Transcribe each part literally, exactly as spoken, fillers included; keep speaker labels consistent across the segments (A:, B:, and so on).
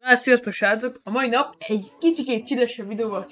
A: Hát sziasztok srácok! A mai nap egy kicsikét csillesebb videóval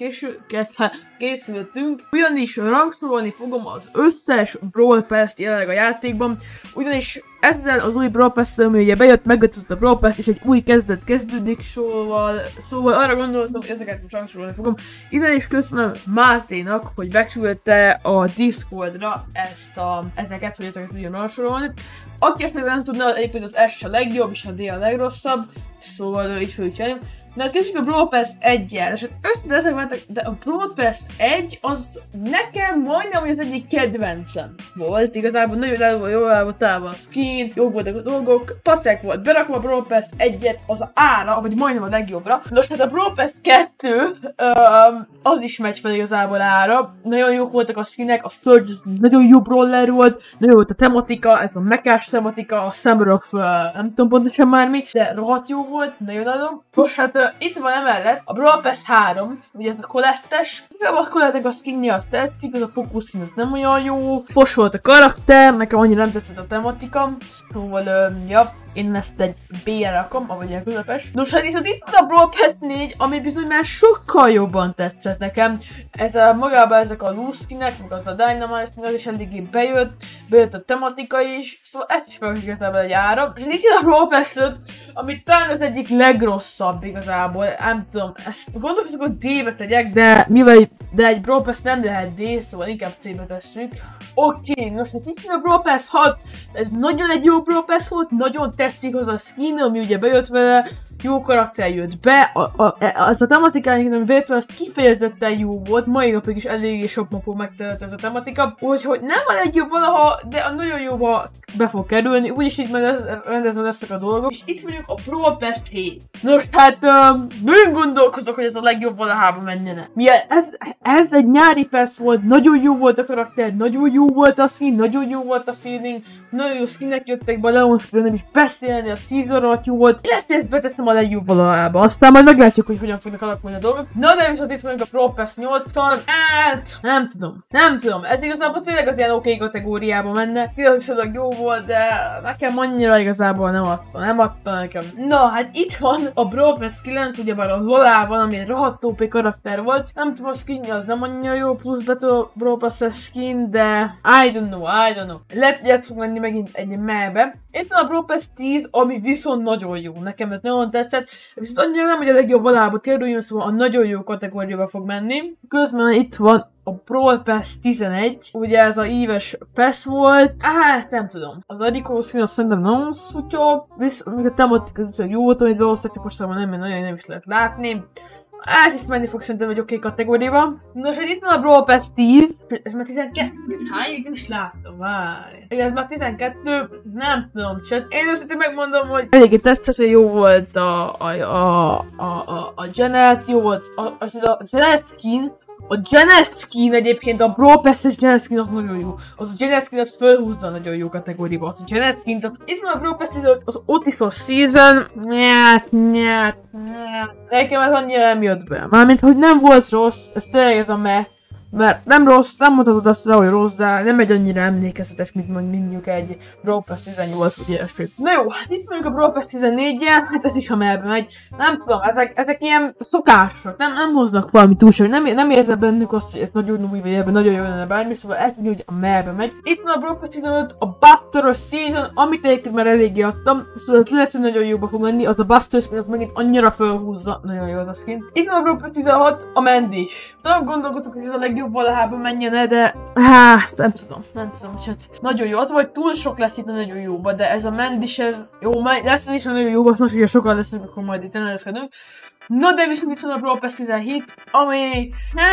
A: készültünk, ugyanis rangsorolni fogom az összes Brawl Pass-t jelenleg a játékban, ugyanis ezzel az új Brawl Pass-szel, ami ugye bejött, megváltozott a Brawl Pass és egy új kezdet kezdődik, szóval, szóval arra gondoltam, hogy ezeket most rangsorolni fogom. Innen is köszönöm Márténak, hogy beküldte a Discordra ezt a, ezeket, hogy ezeket tudjon rangsorolni. Aki ezt nem tudna, egyébként az S a legjobb és a D a legrosszabb, szóval ő így fogjuk csinálni. Na hát kezdjük a Brawl Pass egyel, és hát össze ezek mentek, de a Brawl Pass egy az nekem majdnem az egyik kedvencem volt. Igazából nagyon el volt, jól el volt távol a skin, jók voltak a dolgok, pacek volt berakva a Brawl Pass egyet az ára, vagy majdnem a legjobbra. Nos hát a Brawl Pass kettő um, az is megy fel igazából ára. Nagyon jók voltak a skinek, a Surge nagyon jó brawler volt, nagyon volt a tematika, ez a mekás tematika, a Summer of uh, nem tudom pontosan már mi, de rohadt jó volt, nagyon adom. Most hát uh, itt van emellett a Brawl Pass három, ugye ez a collettes. A collettek a skinje az tetszik, az a Poco skin az nem olyan jó. Fos volt a karakter, nekem annyira nem tetszett a tematika. Szóval, uh, ja, én ezt egy B-re rakom, ahogy ilyen közepes. Nos, hát viszont itt van a Brawl Pass négy, ami bizony már sokkal jobban tetszett nekem. Ez a magában ezek a loose skinek, meg az a Dynamite skin, az is eléggé bejött. Bejött a tematika is, szóval ezt is felhívtam egy ára. És itt a Brawl Pass öt, ami talán az egyik legrosszabb igazából. Nem tudom, ezt gondolkozok, hogy D-be tegyek, de mivel de egy Brawl Pass nem lehet D, szóval inkább C-be tesszük. Oké, okay, nos, hát itt van a Brawl Pass hat, ez nagyon egy jó Brawl Pass volt, nagyon tetszik az a skin, ami ugye bejött vele, jó karakter jött be, a, a, az a tematikának, ami bejött vele, az kifejezetten jó volt, mai napig is eléggé sok napon megtelt ez a tematika, úgyhogy nem a legjobb valaha, de a nagyon jóba be fog kerülni, úgyis így rendezve lesznek a dolgok, és itt vagyunk a Brawl Pass hét. Nos, hát um, nagyon gondolkozok, hogy ez a legjobb valahában menjene. Milyen, ez, ez egy nyári pass volt, nagyon jó volt a karakter, nagyon jó volt a skin, nagyon jó volt a feeling, nagyon jó skinek jöttek be, a Leon skinről nem is beszélni, a season alatt jó volt, illetve ezt beteszem a legjobb valahába, aztán majd meglátjuk, hogy hogyan fognak alakulni a dolgok. Na de viszont itt vagyunk a Brawl Pass nyolccal, hát nem tudom, nem tudom, ez igazából tényleg az ilyen oké okay kategóriába menne, tényleg jó volt, de nekem annyira igazából nem adta, nem adta nekem. Na hát itt van a Brawl Pass kilenc, ugyebár a Lolával, ami egy rohadt ó pé karakter volt, nem tudom, a skinja az nem annyira jó, plusz Battle Brawl Pass-es skin, de I don't know, I don't know. Lehet játszunk menni megint egy melbe. Itt van a Brawl Pass tíz, ami viszont nagyon jó, nekem ez nagyon tetszett, viszont annyira nem, hogy a legjobb valába kerüljön, szóval a nagyon jó kategóriába fog menni. Közben itt van a Brawl Pass tizenegy, ugye ez a éves pass volt, hát nem tudom. Az Adikó skin azt szerintem nagyon szutyog, viszont még a tematika az jó volt, amit behoztak, hogy mostában nem, nagyon nem is lehet látni. Ez is menni fog szerintem egy oké okay kategóriába. Nos, hát itt van a Brawl Pass tíz, ez már tizenkettő, hány, nem is láttam, várj. Igen, ez már tizenkettő, nem tudom, csak én őszintén megmondom, hogy eléggé tetszett, hogy jó volt a, a, a, a, a, a Janet, jó volt a, az a Janet skin. A Janet skin egyébként, a Brawl Pass-es Janet skin az nagyon jó. Az a Janet skin az fölhúzza nagyon jó kategóriába. Az a Janet skin, az itt van a Brawl Pass tizenöt, az Otisos Season. Nyát, nyát, nyát. Nekem ez annyira nem jött be. Mármint, hogy nem volt rossz, ez tényleg ez a meh. Mert nem rossz, nem mondhatod azt, hogy rossz, de nem egy annyira emlékezetes, mint mondjuk egy Brawl Pass tizennyolc, vagy ilyesmi. Na jó, hát itt mondjuk a Brawl Pass tizennégyel, hát ez is ha melbe megy. Nem tudom, ezek, ezek ilyen szokások, nem, nem hoznak valami túlság, nem, nem érzem bennük azt, hogy ez nagyon új, vagy ebben nagyon jó lenne bármi, szóval ez mondjuk, hogy a melbe megy. Itt van a Brawl Pass tizenöt, a Buster Season, amit egyébként már eléggé adtam, szóval lehet, hogy nagyon jóba fog menni, az a Buster skin, az megint annyira felhúzza, nagyon jó az a skin. Itt van a Brawl Pass tizenhat, a Mandis. Tudom, gondolkodok, hogy ez a legjobb valahába menjene, de hát nem tudom, nem tudom, és hát nagyon jó, az vagy túl sok lesz itt a nagyon jóba, de ez a Mandis, ez jó, lesz ez is a nagyon jó, azt most, hogyha sokan lesznek, akkor majd itt elezkedünk. Na de viszont itt van a Brawl Pass tizenhét, ami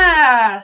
A: hát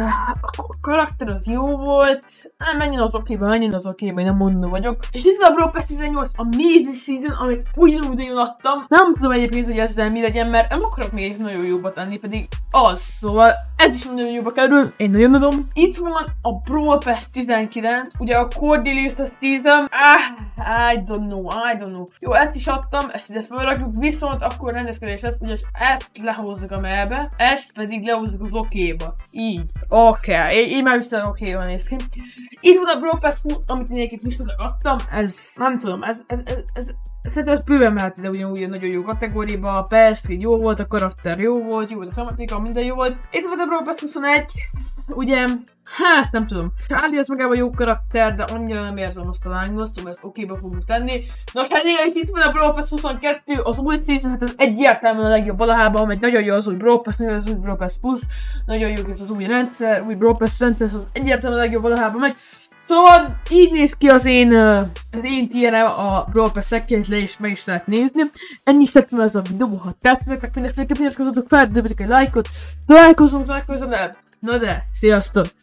A: a karakter az jó volt, nem menjen az okéba, menjen az okéba, én nem mondó vagyok. És itt van a Brawl Pass tizennyolc, a Amazing Season, amit ugyanúgy nagyon adtam. Nem tudom egyébként, hogy ezzel mi legyen, mert nem akarok még nagyon jóba tenni, pedig az, szóval ez is nagyon jóba kerül, én nagyon adom. Itt van a Brawl Pass tizenkilenc, ugye a Cordelius Season, ah, I don't know, I don't know. Jó, ezt is adtam, ezt ide felrakjuk, viszont akkor rendezkedés lesz, ugye ezt lehozzuk a melbe, ezt pedig lehozzuk az okéba. Így. Oké, okay. Így már viszont okéban néz ki. Itt van a Brawl Pass, amit mindenkit viszont adtam, ez, nem tudom, ez, ez, ez, ez szerintem az bőven mehet ide ugyanúgy nagyon jó kategóriába, a persze jó volt, a karakter jó volt, jó volt a tematika, minden jó volt. Itt volt a Brawl Pass huszonegy, ugye, hát nem tudom. Charlie az magában jó karakter, de annyira nem érzem azt a lángost, mert ezt okéba fogjuk tenni. Nos, hát igen, itt van a Brawl Pass huszonkettő, az új season, hát ez egyértelműen a legjobb valahában, mert nagyon jó az új Brawl Pass, nagyon jó az új Brawl Pass Plus, nagyon jó ez az új rendszer, új Brawl Pass rendszer, az egyértelműen a legjobb valahában megy. Szóval így néz ki az én, az én tierem a Brawl Pass-ekként, le is meg is lehet nézni. Ennyi szeretném ez a videó, ha tetszettek, mindenféleképpen iratkozzatok fel, dobjatok egy lájkot, találkozunk legközelebb. Na de, sziasztok!